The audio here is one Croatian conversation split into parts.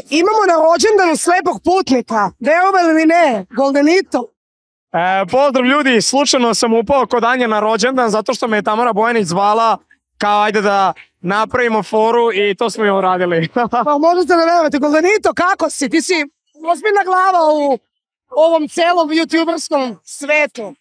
imamo na rođendanu slepog putnika, verovali ili ne, Goldenito. Pozdrav ljudi, slučajno sam upao kod Anje na rođendan zato što me je Tamara Bojanić zvala kao ajde da napravimo foru i to smo i uradili. Pa možete da verujete, Goldenito, kako si? Ti si ozbiljna glava u ovom celom youtuberskom svetu.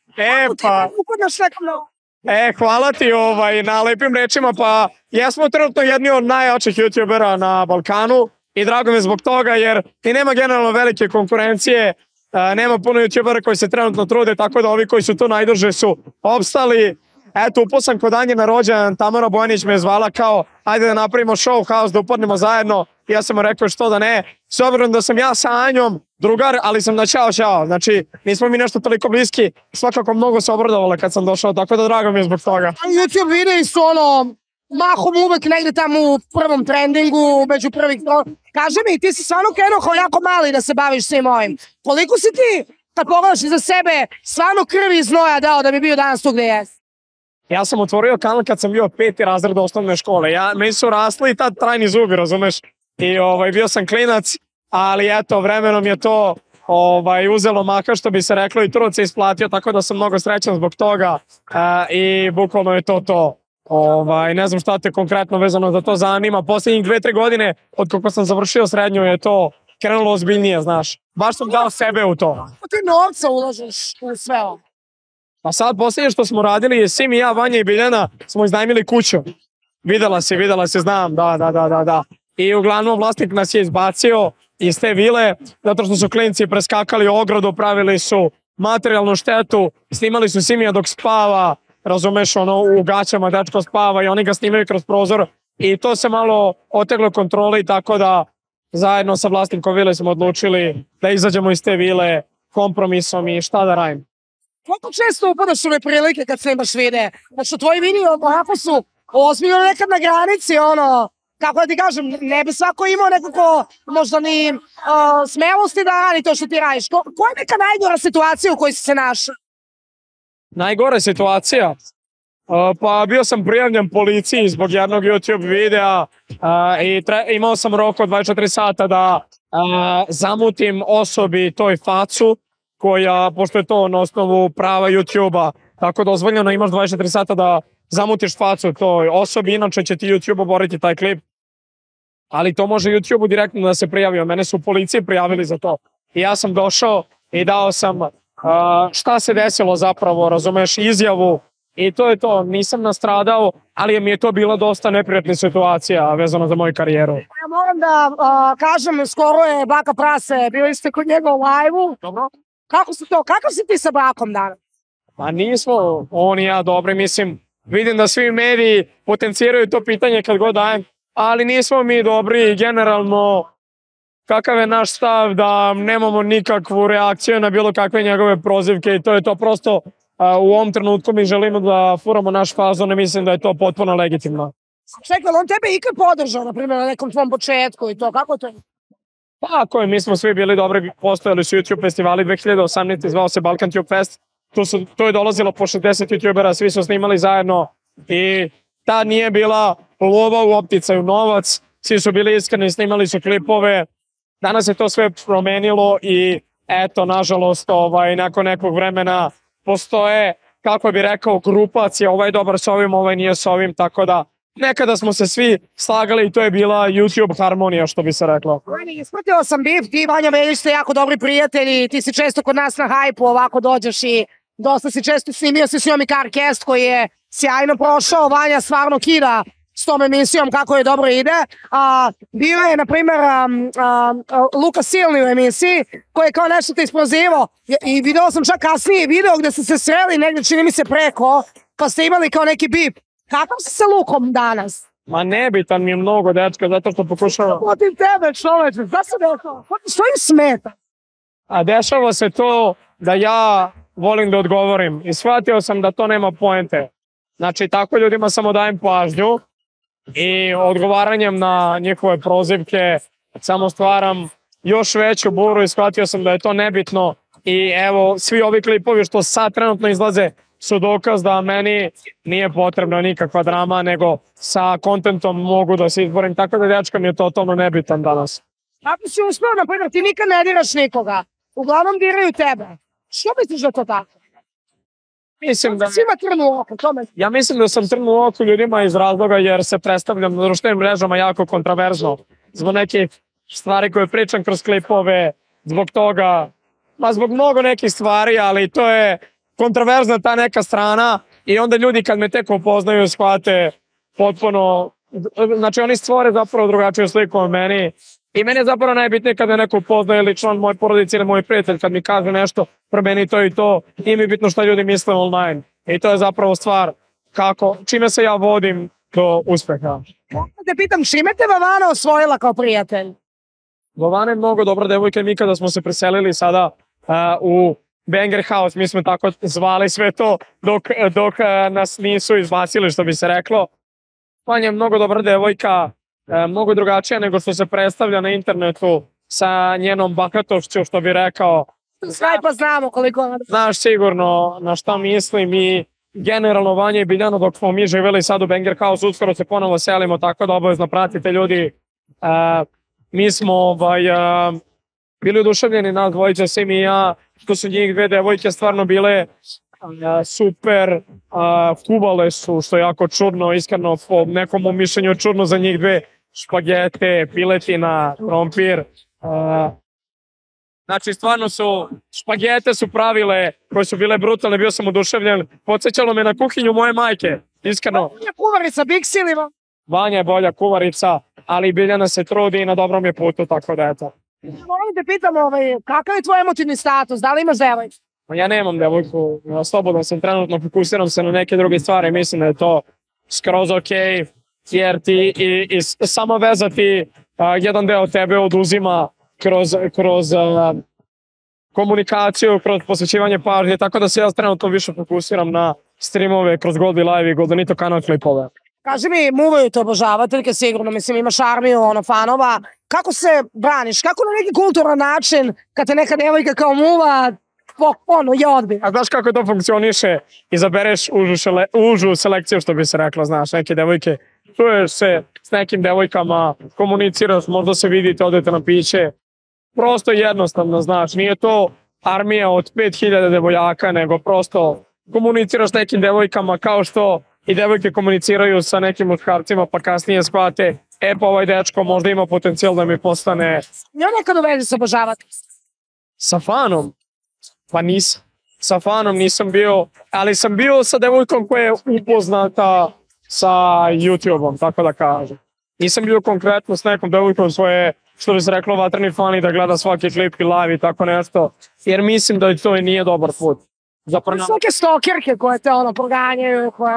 Hvala ti na lepim rečima, pa jesmo trenutno jedni od najjačih youtubera na Balkanu i drago mi je zbog toga jer i nema generalno velike konkurencije, nema puno youtubera koji se trenutno trude, tako da ovi koji su tu najduže su opstali. Eto, upao sam kod Anje na rođendan, Tamara Bojanić me je zvala kao ajde da napravimo show house, da upadnemo zajedno. Ja sam mu rekao što da ne, s obzirom da sam ja sa Anjom drugar, ali sam na čao, znači nismo mi nešto toliko bliski, svakako mnogo se obradovala kad sam došao, tako da drago mi je zbog toga. YouTube videi su mahom uvek negde tamo u prvom trendingu, među prvih. Kaži mi, ti si stvarno krenuo kao jako mali da se baviš svim ovim. Koliko si ti, kad pogledaš iza sebe, stvarno krvi i znoja dao da bi bio danas tu gde jesi? Ja sam otvorio kanal kad sam bio 5. razred osnovne škole. Meni su rasli i tad trajni zubi, razumeš? I bio sam klinac, ali eto, vremenom je to uzelo maha, što bi se reklo, i trud se isplatio, tako da sam mnogo srećan zbog toga i bukvalno je to. Ne znam šta te konkretno vezano za to zanima. Posljednjih 2-3 godine, od kako sam završio srednju, je to krenulo ozbiljnije, znaš. Baš sam dao sebe u to. Kako ti novca ulažeš u sve ovo? Pa sad, posljednje što smo radili, Sim i ja, Vanja i Biljana, smo iznajmili kuću. Videla si, znam, da. I uglavnom vlasnik nas je izbacio iz te vile, zato što su klinci preskakali ogradu, pravili su materijalnu štetu, snimali su Simija dok spava, razumeš, u gaćama dečko spava i oni ga snimaju kroz prozor. I to se malo oteglo kontroli, tako da zajedno sa vlasnikom vile smo odlučili da izađemo iz te vile kompromisom i šta da radim. Koliko često upadaš u neprilike kad snimaš videe? Znači, tvoji videi ovako su ozbiljno nekad na granici, kako da ti kažem, ne bi svako imao nekako možda ni smelosti da radi to što ti radiš. Koja je neka najgora situacija u kojoj si se našao? Najgora situacija? Pa bio sam prijavljen policiji zbog jednog YouTube videa i imao sam rok od 24 sata da zamutim osobi toj facu, koja, pošto je to na osnovu prava YouTube-a, tako dozvoljeno imaš 24 sata da zamutiš facu toj osobi, inače će ti YouTube oboriti taj klip. Ali to može YouTube-u direktno da se prijavi, mene su policiji prijavili za to. I ja sam došao i dao sam šta se desilo zapravo, razumeš, izjavu. I to je to, nisam nastradao, ali mi je to bila dosta neprijatna situacija vezano za moju karijeru. Ja moram da kažem, skoro je Baka Prase, bili ste kod njega u live-u. Dobro. Kako si ti sa Bakom danas? Pa nismo, on i ja dobri, mislim, vidim da svi mediji potenciraju to pitanje kad god dajem, ali nismo mi dobri generalno. Kakav je naš stav da nemamo nikakvu reakciju na bilo kakve njegove prozivke i to je to prosto. U ovom trenutku mi želimo da furamo naš fazon i mislim da je to potpuno legitimno. Čekaj, on tebe ikad podržao, na primjer, na nekom tvom početku i to, kako to je? Pa ako je, mi smo svi bili dobri, postojali su YouTube festivali 2018. Zvao se Balkan Tube Fest, tu je dolazilo po 60 YouTubera, svi su snimali zajedno i ta nije bila lova u opticaju, novac, svi su bili iskreni, snimali su klipove, danas je to sve promenilo i eto, nažalost, nakon nekog vremena postoje, kako bi rekao, grupacija, ovaj je dobar s ovim, ovaj nije s ovim, tako da nekada smo se svi slagali i to je bila YouTube harmonija, što bi se reklo. Ispratila sam bif, ti i Vanja Veljić ste jako dobri prijatelji, ti si često kod nas na hajpu, ovako dođeš i dosta si često snimio si s njom i Carcast koji je sjajno prošao, Vanja stvarno kida s tom emisijom kako je dobro ide. Bio je, na primjer, Luka Silni u emisiji koji je kao nešto te isprozivao i video sam čak kasnije video gde ste se sreli negdje, čini mi se preko, pa ste imali kao neki bip. Kakav si sa Lukom danas? Ma nebitan mi je mnogo, dečka, zato što pokušavam. Potim tebe, čoveče, šta se dešava? Što im smeta? A dešava se to da ja volim da odgovorim i shvatio sam da to nema poente. Znači, tako ljudima samo dajem pažnju i odgovaranjem na njihove prozivke samo stvaram još veću buru i shvatio sam da je to nebitno. I evo, svi ovi klipovi što sad trenutno izlaze su dokaz da meni nije potrebna nikakva drama, nego sa kontentom mogu da se izborim. Tako da dečka mi je totalno nebitan danas. Ako si uspio, na primjer, ti nikad ne diraš nikoga, uglavnom diraju tebe. Što misliš da to tako? Mislim da... Svima trnu u oko, tome. Ja mislim da sam trnu u oku ljudima iz razloga jer se predstavljam na društvenim mrežama jako kontraverzno. Zbog nekih stvari koje pričam kroz klipove, zbog toga, zbog mnogo nekih stvari, ali to je kontraverzna ta neka strana i onda ljudi kad me tek upoznaju shvate potpuno, znači oni stvore zapravo drugačiju sliku o meni i meni je zapravo najbitnije kada neko upoznaje ili član moje porodice ili moj prijatelj kad mi kaže nešto pro meni to i to, nije mi bitno šta ljudi misle online i to je zapravo stvar kako, čime se ja vodim do uspeha. Te pitam, čime te Vavana osvojila kao prijatelj? Vavana je mnogo dobra devojka i mi kada smo se preselili sada u Banger House, mi smo tako zvali sve to dok nas nisu izbacili, što bi se reklo. Vanja je mnogo dobra devojka, mnogo drugačija nego što se predstavlja na internetu sa njenom bahatošću, što bi rekao. Sve pa znamo koliko... Znaš sigurno na šta mislim i generalno Vanja i Biljana dok smo mi živjeli sad u Banger House, uskoro se ponovo selimo, tako da obavezno pratite ljudi. Mi smo bili oduševljeni nas dvojica, Sim i ja, što su njih dve devojke stvarno bile super, kuvale su, što je jako čudno, iskreno po nekom mišljenju čudno za njih dve, špagete, piletina, krompir. Znači stvarno su, špagete su pravile koje su bile brutalne, bio sam oduševljen, podsjećalo me na kuhinju moje majke, iskreno. Vanja je kuvarica, biksilima. Vanja je bolja kuvarica, ali Biljana se trudi i na dobrom je putu, tako da eto. Moram te pitam, kakav je tvoj emotivni status, da li imaš devojku? Ja nemam devojku, slobodno sam trenutno, fokusiram se na neke druge stvari, mislim da je to skroz okej, jer ti i sama veza ti jedan deo tebe oduzima kroz komunikaciju, kroz posvećivanje pažnje, tako da se ja trenutno više fokusiram na streamove kroz Goldi Live i Goldenito kanal klipove. Kaži mi, muvaju te obožavateljke sigurno, mislim imaš armiju fanova. Kako se braniš? Kako na neki kulturan način, kad te neka devojka kao muva, je odbi? A znaš kako to funkcioniše? Izabereš užu selekciju, što bi se reklo, znaš, neke devojke. Čuješ se s nekim devojkama, komuniciraš, možda se vidite, odete na piće. Prosto jednostavno, znaš, nije to armija od 5000 devojaka, nego prosto komuniciraš s nekim devojkama kao što i devojke komuniciraju sa nekim muškarcima pa kasnije shvate, pa ovaj dečko možda ima potencijal da mi postane... Ja nekad u vezi se obožavati. Sa fanom? Pa nisam. Sa fanom nisam bio, ali sam bio sa devojkom koja je upoznata sa YouTube-om, tako da kažem. Nisam bio konkretno s nekom devojkom svoje, što bi se reklo, vatreni fan i da gleda svaki klip i live i tako nešto, jer mislim da to i nije dobar put. Svake stokerke koje te proganjaju, koje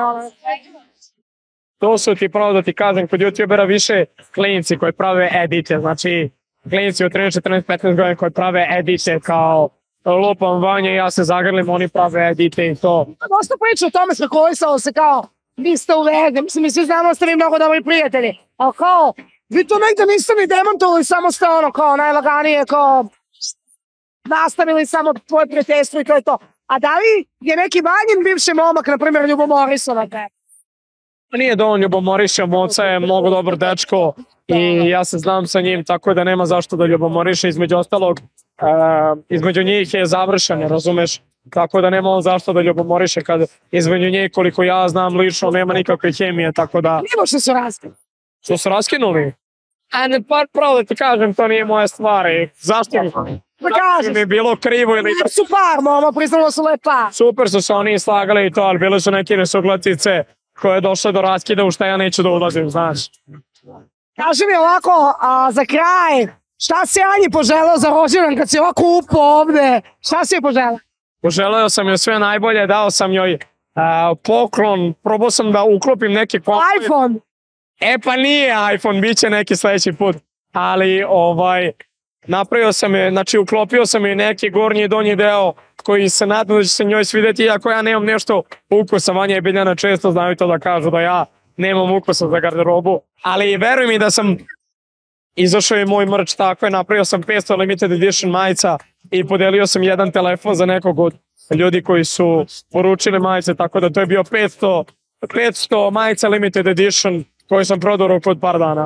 To su ti pravo da ti kažem, kod youtubera više klinci koji prave edite, znači klinci od 13, 14, 15 godina koji prave edite kao lupam Vanja i ja se zagrlim, oni prave edite i to. Dosta priča o tome, spekulisalo se kao vi ste u vezi, mislim mi svi znamo da ste vi mnogo dobri prijatelji, ali kao vi to negde niste ni demantovali, samo ste kao najlaganije, kao nastavili samo tvoje prijateljstvo i to je to. A da li je neki Vanjin bivši momak, na primjer, ljubomorisan? Nije da on ljubomoriše, Moca je mnogo dobar dečko i ja se znam sa njim, tako da nema zašto da ljubomoriše. Između ostalog, između njih je završeno, razumeš? Tako da nema on zašto da ljubomoriše kad između njih, koliko ja znam lično, nema nikakve hemije, tako da... Nimo što su raskinuli. Što su raskinuli? Pravo da ti kažem, to nije moja stvar. Zašto mi je bilo krivo ili... Su par, mama, priznalo su lepa. Super su se oni slagali i to, ali bile su neke nesuglasice koje je došle do raskida u šta ja neću da ulazim, znaš. Kaži mi ovako, za kraj, šta si Anji poželeo za rođendan kad si ovako upao ovde? Šta si joj poželeo? Poželeo sam joj sve najbolje, dao sam joj poklon, probao sam da uklopim neki iPhone? Pa nije iPhone, bit će neki sledeći put. Ali napravio sam je, znači uklopio sam je neki gornji i donji deo koji se nadam da će se njoj svideti, iako ja nemam nešto ukusa. Vanja i Biljana često znaju to da kažu da ja nemam ukusa za garderobu, ali veruj mi da sam izašao je moj merch, tako je, napravio sam 500 limited edition majica i podelio sam jedan telefon za nekog od ljudi koji su poručili majice, tako da to je bio 500 majica limited edition koji sam prodao roku od par dana.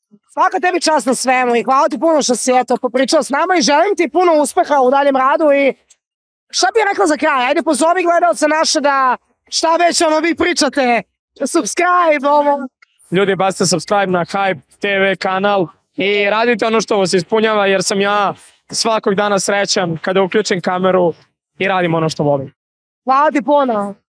Svaka tebi čast na svemu i hvala ti puno što si popričao s nama i želim ti puno uspeha u daljem radu i šta bih rekla za kraj? Ajde pozovi gledalce naše da šta već vi pričate, subscribe ovo. Ljudi, bacite subscribe na Hype TV kanal i radite ono što vas ispunjava jer sam ja svakog dana srećan kada uključim kameru i radim ono što volim. Hvala ti puno.